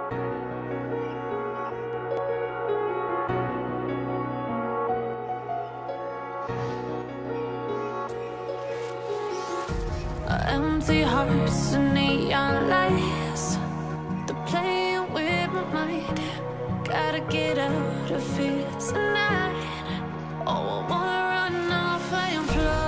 Empty hearts and neon lights, they're playing with my mind. Gotta get out of here tonight. Oh, I wanna run off and fly.